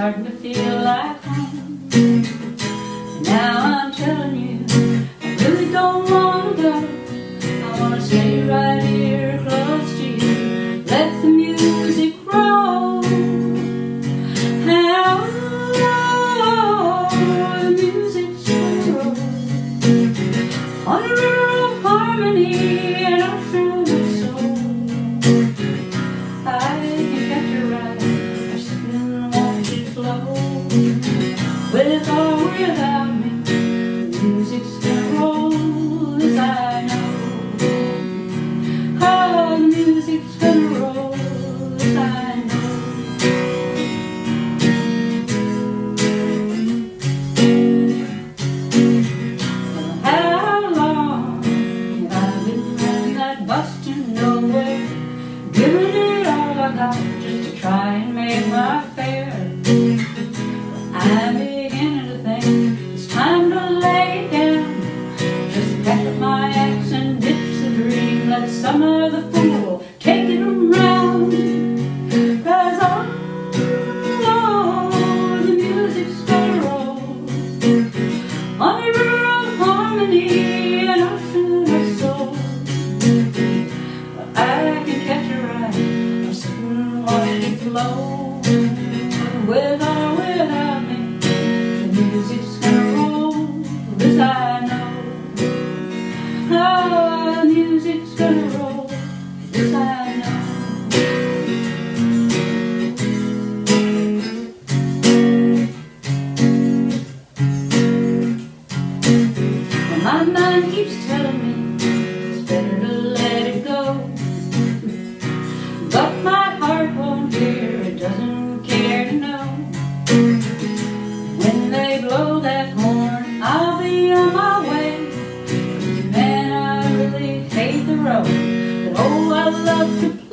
starting to feel like home. Now I'm telling you, I really don't want to go. I want to stay right here close to you. Let the music roll. How the music's gonna roll on a river of harmony and ocean of soul. I can catch a ride, or sit and watch it flow. With or without me, the music's gonna roll, as I know. Oh, the music's gonna roll, as I know. How long have I been riding that bus to nowhere, giving it all I got just to try and make my fare? I'm beginning to think it's time to lay it down. Just pack up my axe and ditch the dream. Let summer the fool take it around. 'Cause oh, the music's gonna roll on a river of harmony and ocean of soul. I can catch a ride or sit and watch it flow. With or without me, the music's gonna roll, as I know. Oh, the music's gonna roll, as I know. Well, my mind keeps telling me it's better to let it go, but my heart won't hear, it doesn't care to know. When they blow that horn, I'll be on my way. Man, I really hate the road, but oh, I love to play.